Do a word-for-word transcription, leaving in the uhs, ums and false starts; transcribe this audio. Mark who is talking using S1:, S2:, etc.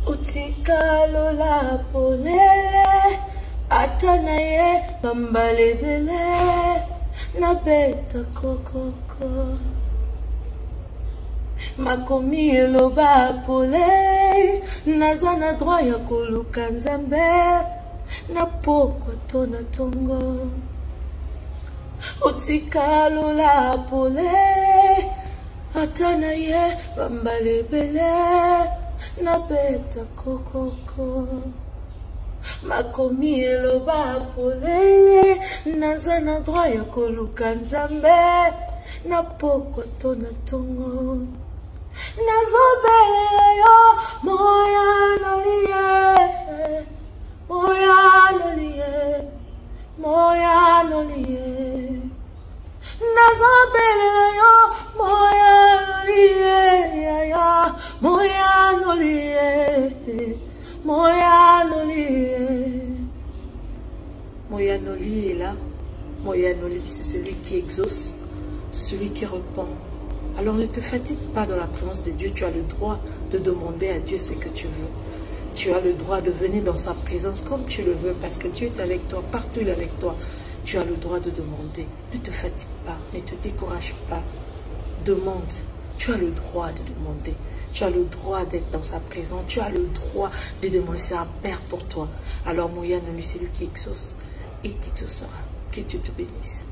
S1: Utikalo la polele, atanaye bambalebele, na beta kokoko. Makomi eloba polele, nazana droit ya koluka nzambe, na pokwa tona tongo. Utikalo la polele, atanaye bambalebele, na beta kokoko. Makomi eloba polele, nazana droit ya koluka nzambe, na pokwa tona tongo. Nazobelela yo moya noliye, moya noliye, moya noliye. Nazobelela yo moya noliye, ya ya, moya noliye, moya noliye. Moya noliye est là. Moya noliye, c'est celui qui exauce, celui qui répond. Alors ne te fatigue pas dans la présence de Dieu. Tu as le droit de demander à Dieu ce que tu veux. Tu as le droit de venir dans sa présence comme tu le veux, parce que Dieu est avec toi, partout il est avec toi. Tu as le droit de demander. Ne te fatigue pas, ne te décourage pas. Demande. Tu as le droit de demander. Tu as le droit d'être dans sa présence. Tu as le droit de demander. C'est un Père pour toi. Alors Moya Noliye, c'est lui qui exauce. Il t'exaucera. Que Dieu te bénisse.